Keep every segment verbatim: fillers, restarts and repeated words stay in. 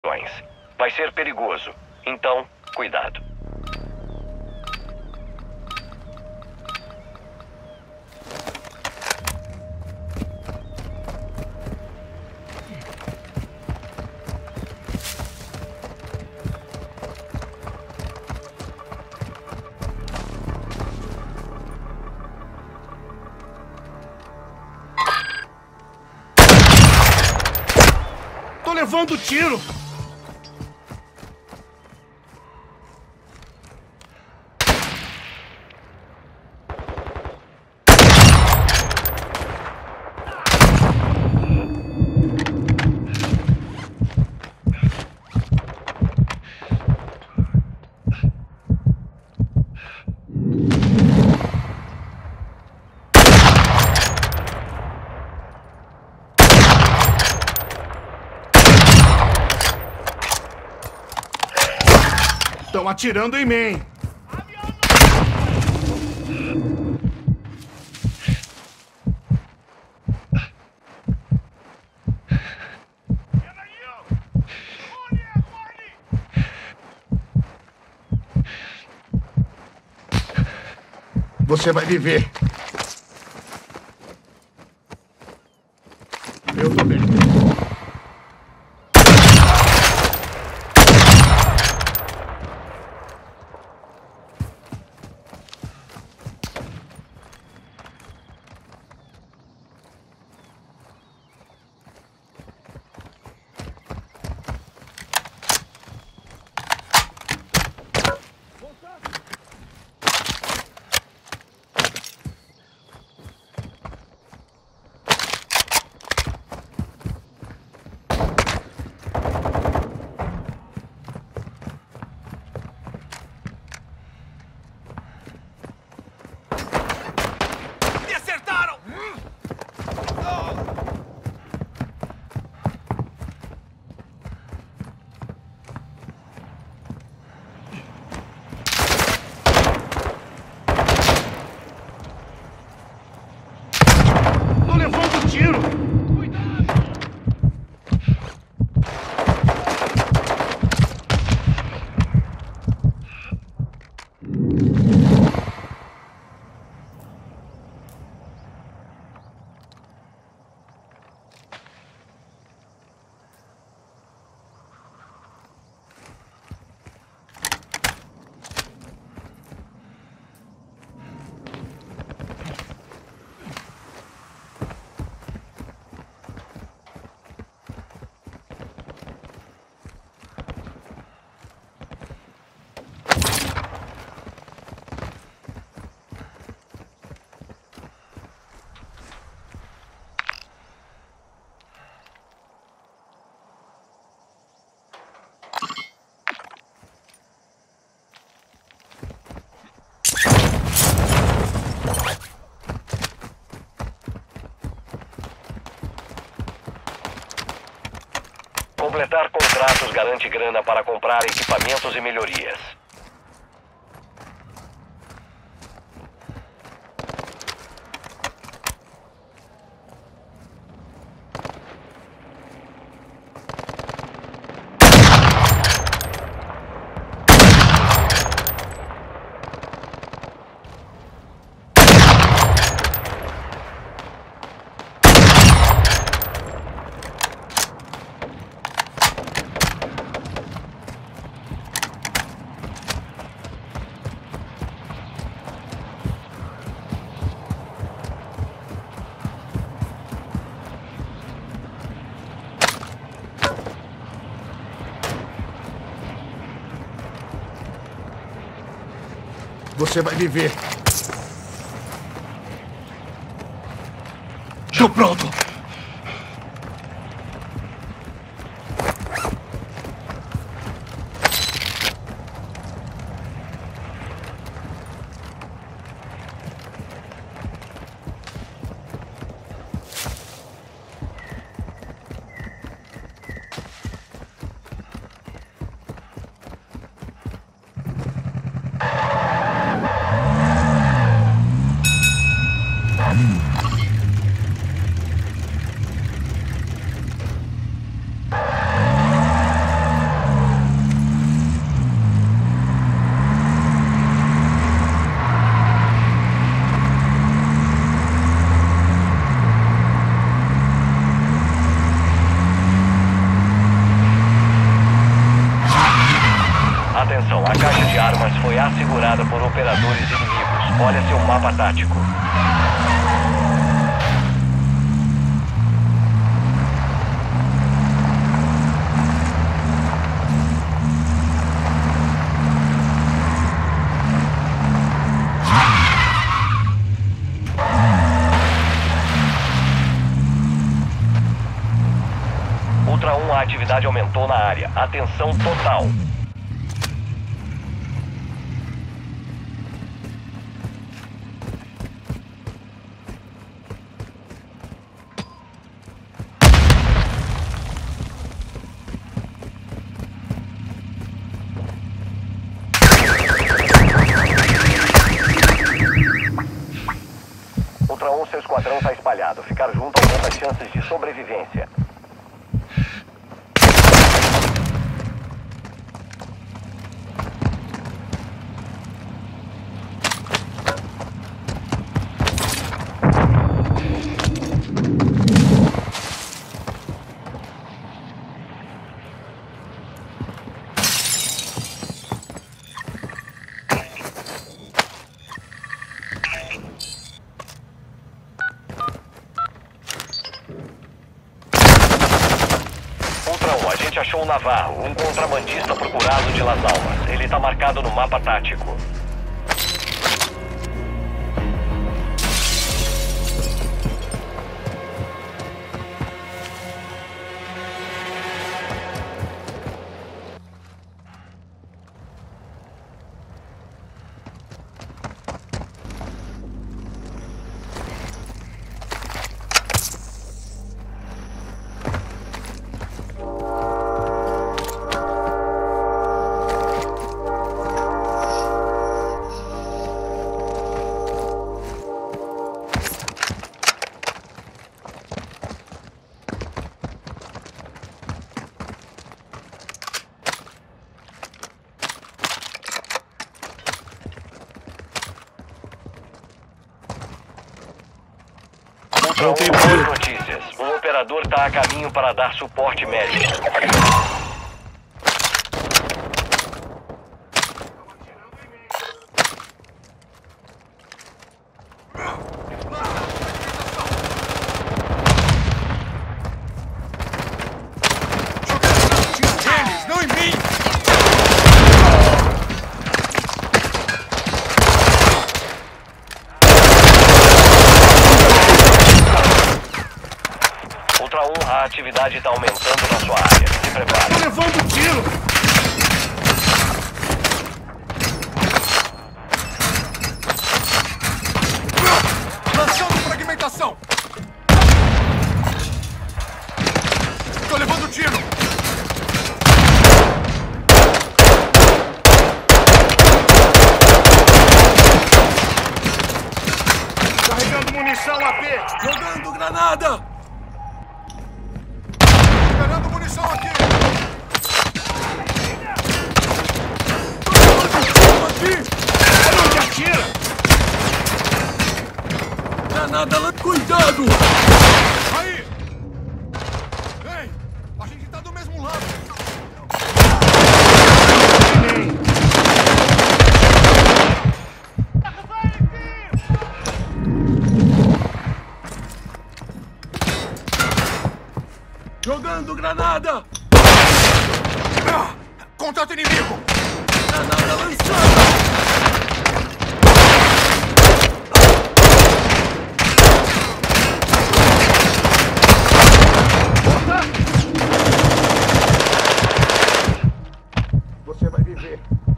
Vai ser perigoso, então cuidado. Tô levando tiro! Estão atirando em mim! Você vai viver. Eu tô bem. Completar contratos garante grana para comprar equipamentos e melhorias. Você vai viver. Tô pronto. Atenção, a caixa de armas foi assegurada por operadores inimigos. Olha seu mapa tático. Ultra um, a atividade aumentou na área. Atenção total. Ultra um, seu esquadrão está espalhado. Ficar junto aumenta as chances de sobrevivência. A gente achou o Navarro, um contrabandista procurado de Las Almas. Ele está marcado no mapa tático. Não tem boas notícias. O operador está a caminho para dar suporte médico. Eles, não em mim! Ultra um, a atividade está aumentando na sua área. Se prepare. Tô levando tiro! Lançando fragmentação! Tô levando tiro! Carregando munição A P! Jogando granada! Esperando munição aqui! Aqui! Olha onde atira! Granada lá! Cuidado! Aí! Ei! A gente tá do mesmo lado! Jogando granada! Ah, contato inimigo! Granada lançada! Você vai viver.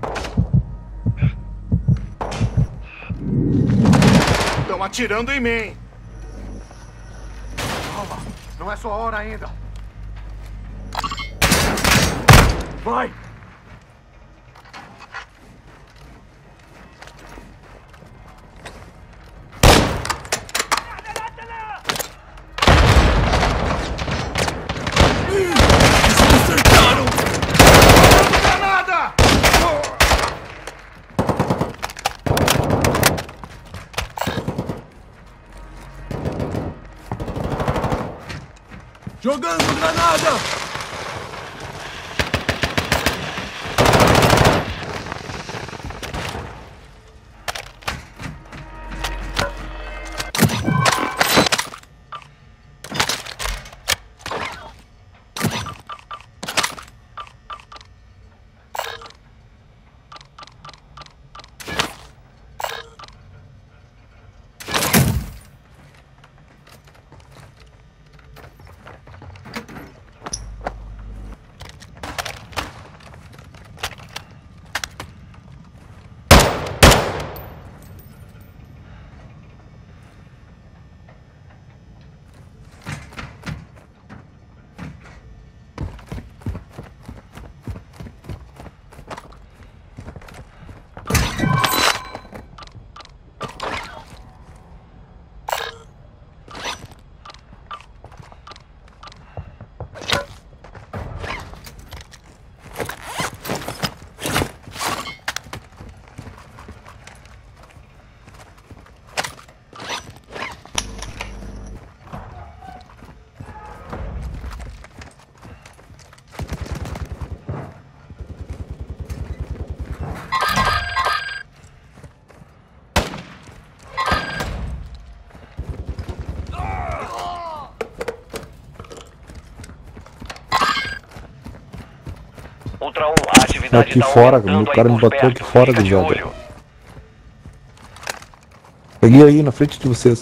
Estão atirando em mim. Calma, não é sua hora ainda. Vai! Jogando granada! Ultra um, a atividade Aqui tá fora, aumentando o cara aí me por bateu perto. aqui fora Fica do de jogo. olho. Peguei aí na frente de vocês.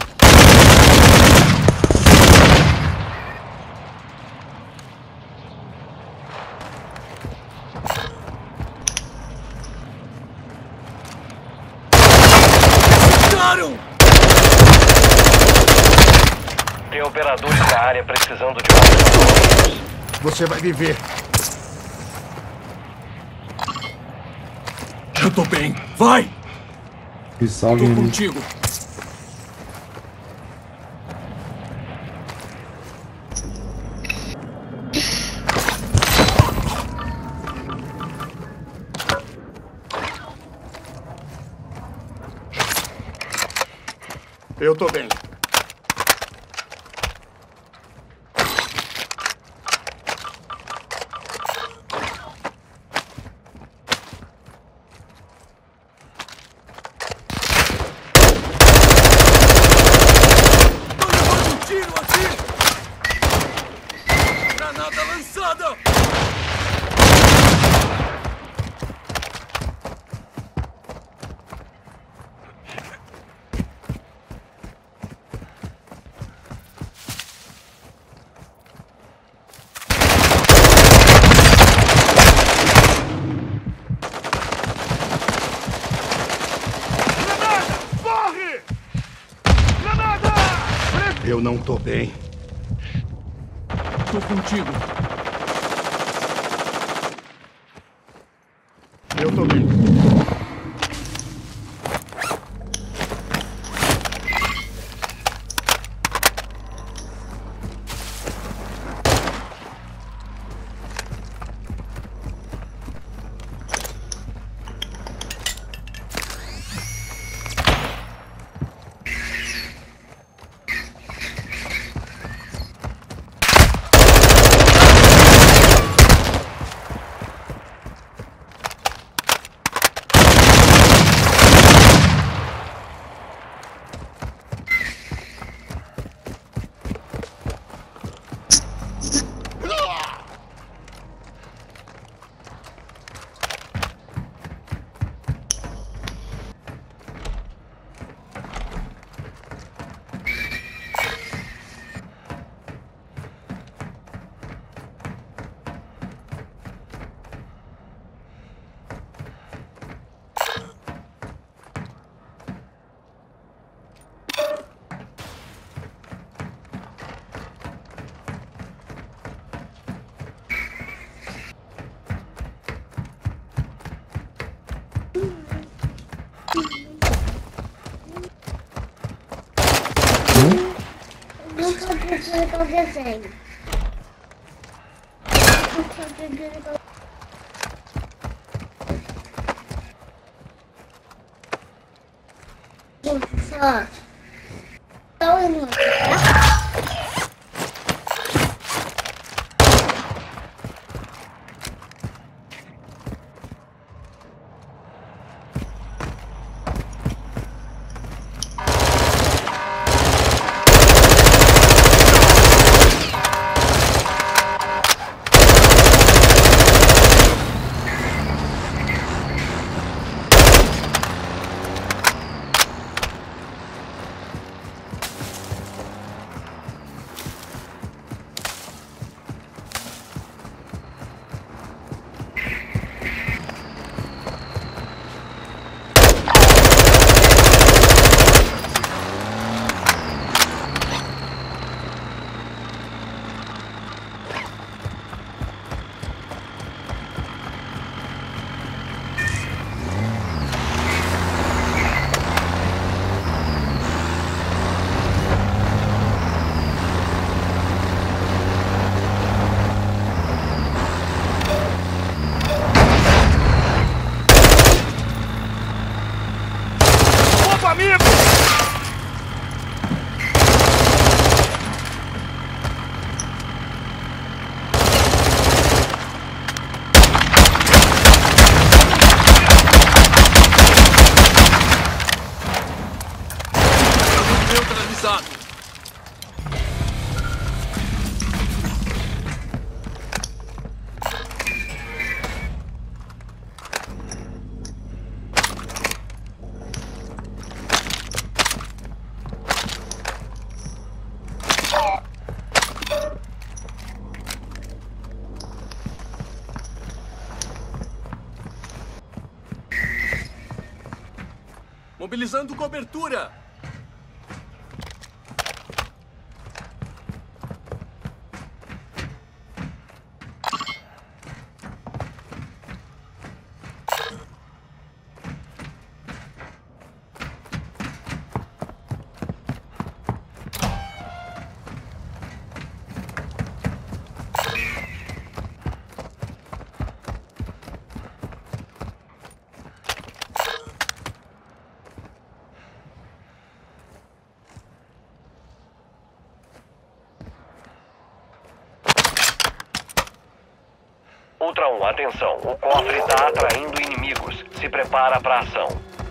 Tem operadores na área precisando de mais. Você vai viver. Eu tô bem. Vai! Me Tô salve aí. contigo. Eu tô bem. Tô levando um tiro aqui! Granada lançada! Granada! Corre! Granada! Eu não tô bem. Tô contigo. Eu tô bem. Nunca precisa que eu desenho. Nunca precisa que eu... Só. Só um minuto, tá? Neutralizado. Mobilizando cobertura. Ultra um, atenção. O cofre está atraindo inimigos. Se prepara para ação.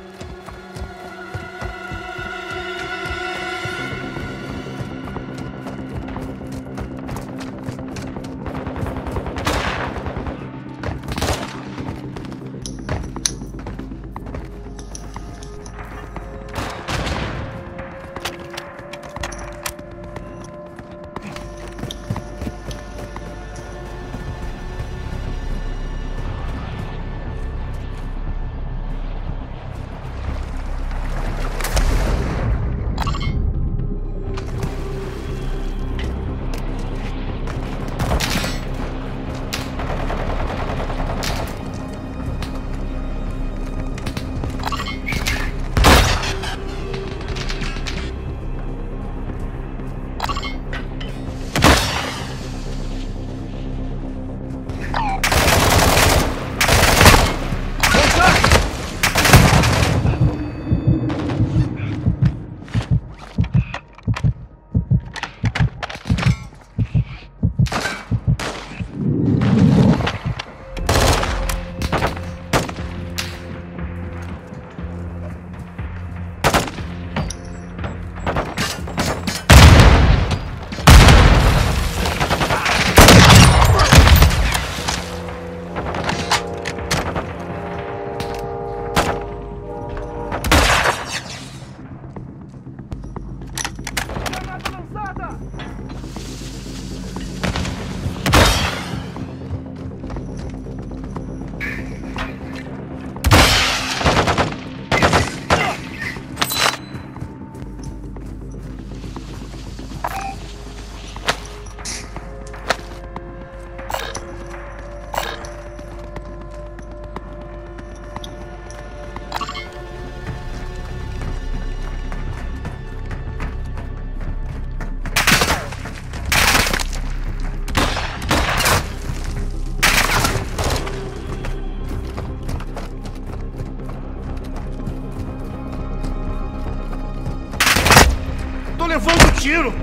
Levando tiro!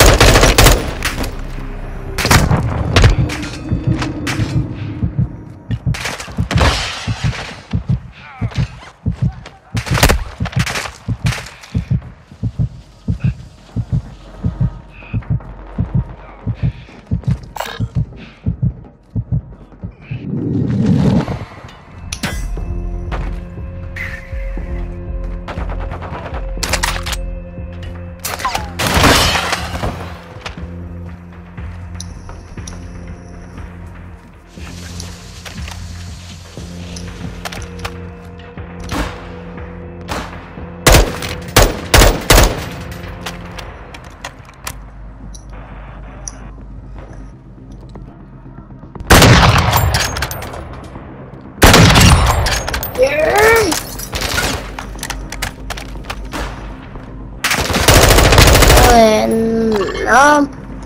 Bueno.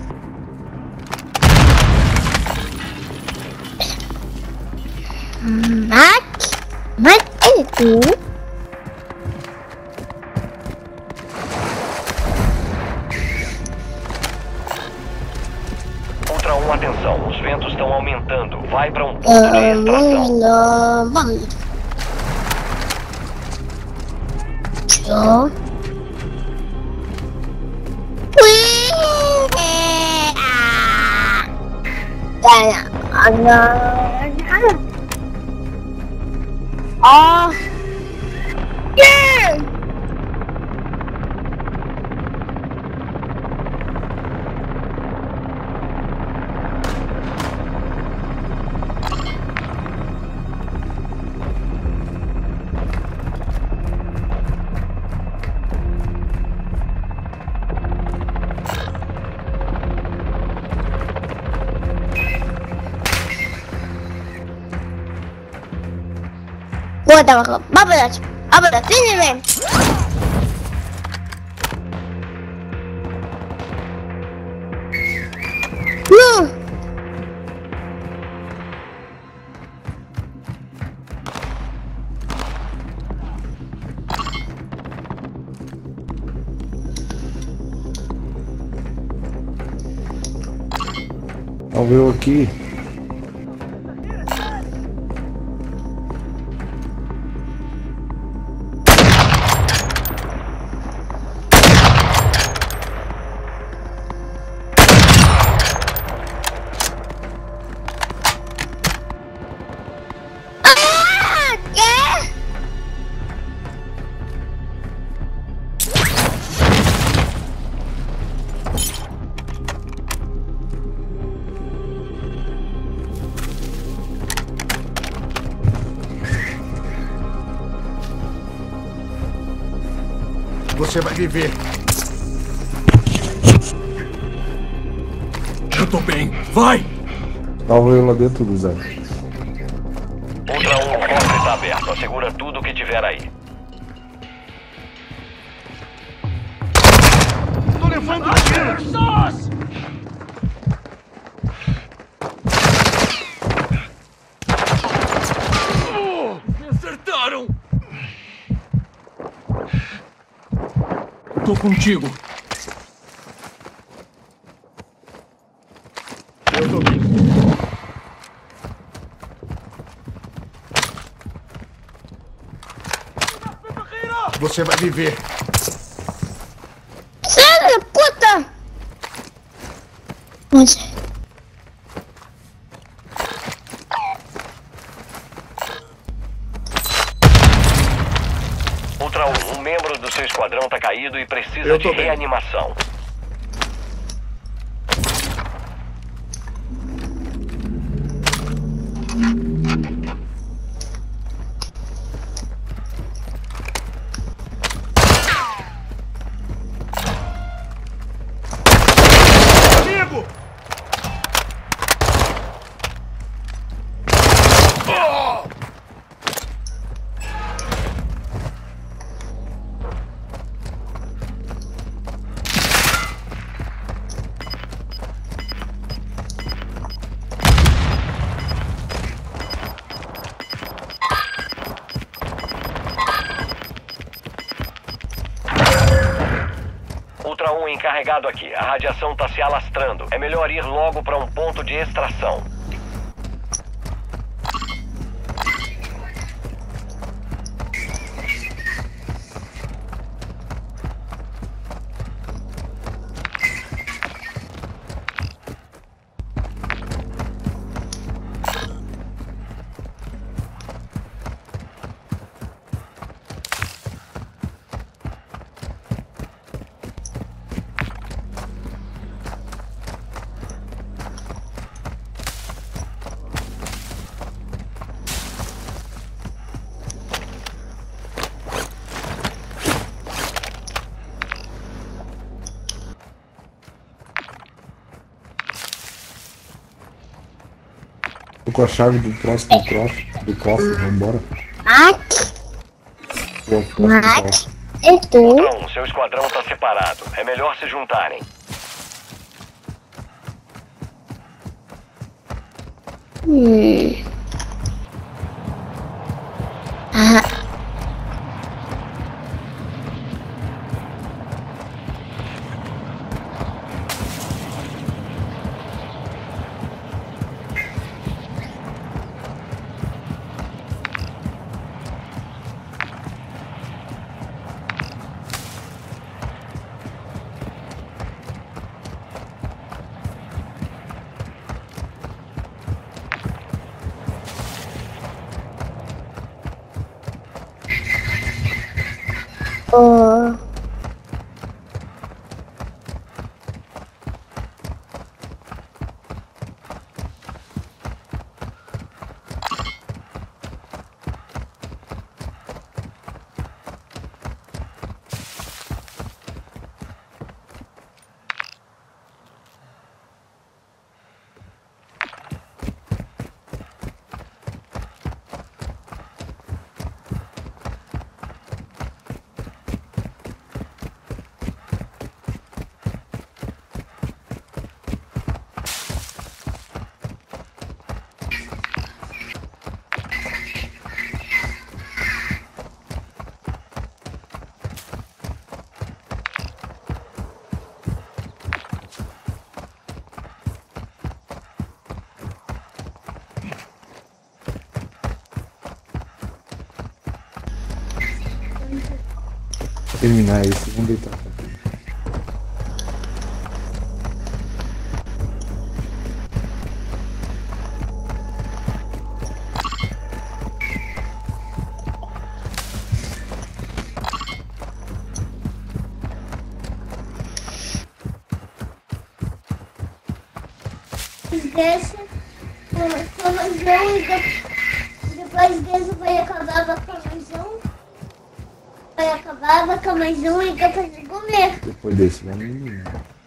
Mac? Mac é tu? Ultra um, atenção. Os ventos estão aumentando. Vai para um ponto de extração. Não, vamos. Tchau. Oh, yeah. Boa, bakalım. Babacığım. Abla seni mi? Yuh. Vamos ver aqui. Ah, quê? Você vai viver. Eu tô bem. Vai! Salva eu lá dentro do Zé. Ultra um, o cofre está aberto. Assegura tudo que tiver aí. Tô levando tiro. Me acertaram! Tô contigo. Eu tô bem. Você vai viver. Sério, puta! Onde? Ultra um, um membro do seu esquadrão está caído e precisa Eu de tô bem. reanimação. Amigo! Ultra um encarregado aqui. A radiação está se alastrando. É melhor ir logo para um ponto de extração. Tô com a chave do próximo cofre. Do cofre, vambora. Mac, Pô, cofre do Mac, cofre. e tu? Ultra um, seu esquadrão está separado. É melhor se juntarem. Hum. Ah. Oh. terminar esse, vamos deitar. Desse, com mais um e depois desse vai acabar com mais um. Vai acabar com mais um e depois de comer. Depois desse, vamos eliminar.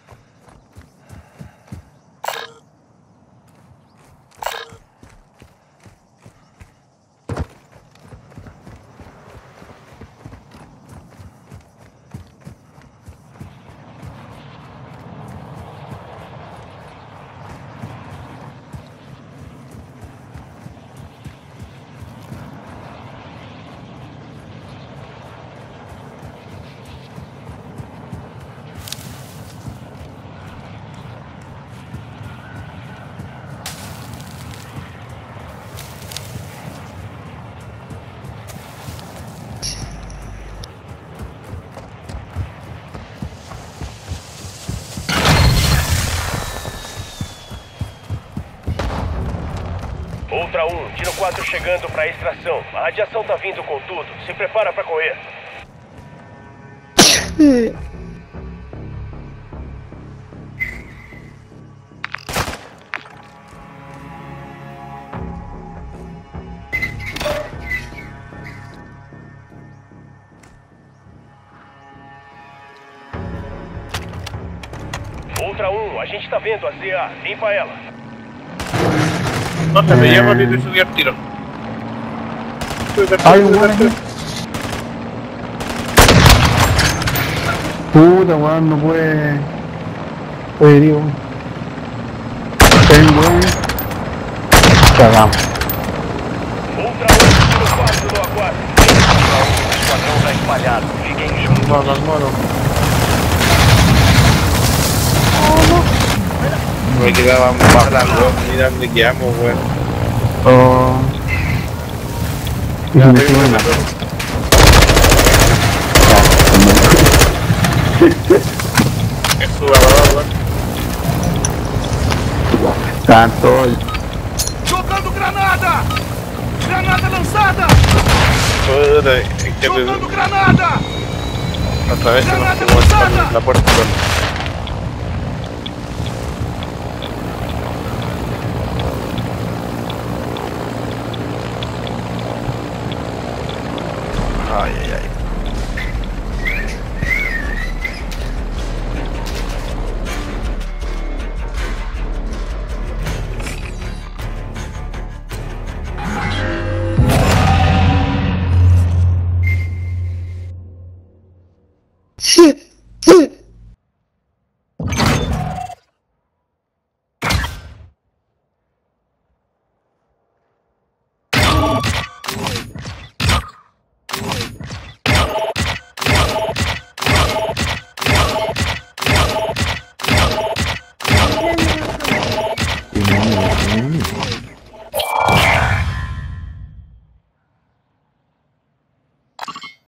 Ultra um, tiro quatro chegando pra extração. A radiação tá vindo com tudo. Se prepara pra correr. Ultra um, a gente tá vendo a Z A. Limpa ela. Nossa, me llama y de subir tiro. Hay un weón aquí. Puta, weón, no puede. Oye, digo. Hay un weón. Cagamos. Ultra um, tiro quatro no aquário. O esquadrão tá espalhado. Fiquem juntos. Mano, mano. Me quedaba más la weón, mira dónde quedamos, weón. Oh. Ya, me quedé la Es su grabador, weón. Tanto. Jogando granada! Granada lançada! Puta, es que Jogando granada! otra vez se nos Granada quedó lançada! la puerta, weón. Ay, ay, ay. E não, não, não.